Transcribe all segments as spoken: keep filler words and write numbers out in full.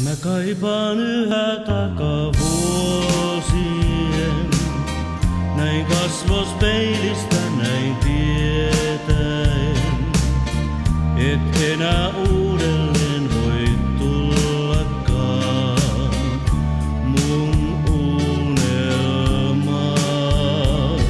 Mä kaipaan yhä takavuosien, näin kasvospeilistä näin tietäen, et enää uudelleen voi tullakaan mun unelmaan.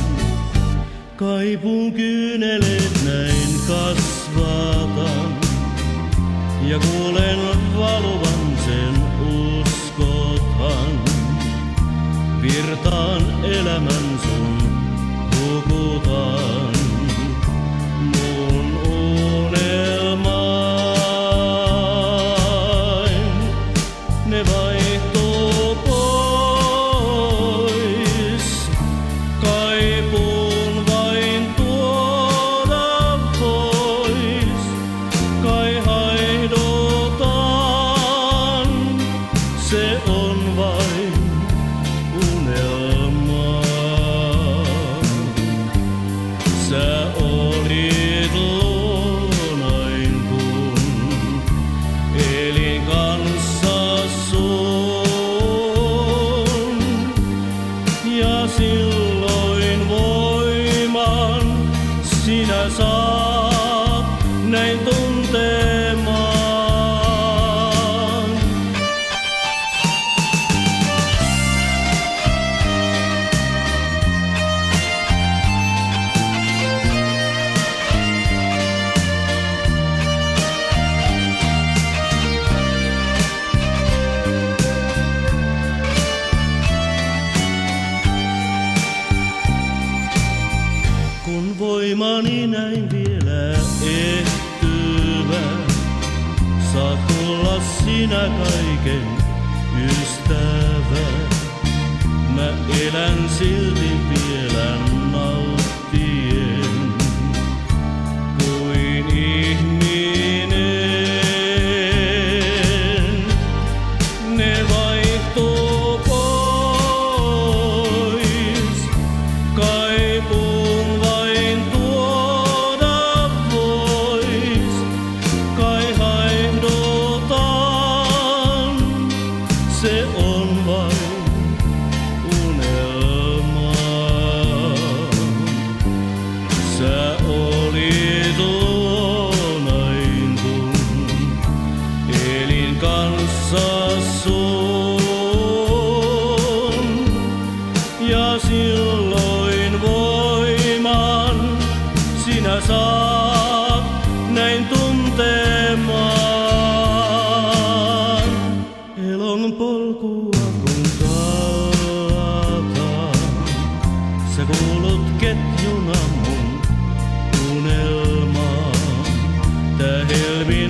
Kaipun kyyneleet näin kasvatan ja kuulen valuvan sen uskothan. Virtaan elämän sun hukutan mun unelmain. Ne vaihtuu pois, kaipuun vain tuoda pois. Kai haihdotan, se on vain unelma. Sä olit luonain kun elin kanssa sun, ja silloin voiman sinä saat näin tuntemaan. Kun voimani näin vielä ehtyvä, saat tulla sinä kaiken ystävä. Mä elän silti vielä nauttien kuin ihminen. Ne vaihtuu pois, kaipuun vain tuoda vois. Kai haihdutan, se on vain unelma. Sä olit luonain kun elin kanssa sun, ja silloin voiman sinä saat näin tuntemaan. Elon polkua kun kallataan, sä kuulut ketjuna mun unelmaan. Tää helmi